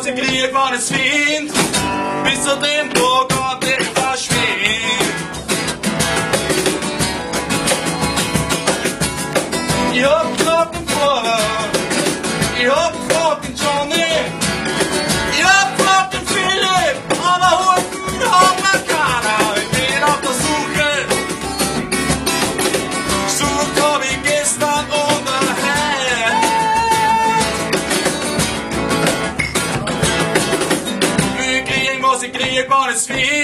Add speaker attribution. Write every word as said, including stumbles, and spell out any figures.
Speaker 1: was ich krieg, war es fint. Bis zu dem Tag, an dem ich verschwind. Ich hab gefragt den Pfarrer, ich hab gefragt den Johnny, ich hab gefragt den Philipp, aber Hufen hat mir keiner. Ich bin auf der Suche, gesucht hab ich gestern und heute. Ich krieg, was ich krieg, war es viel.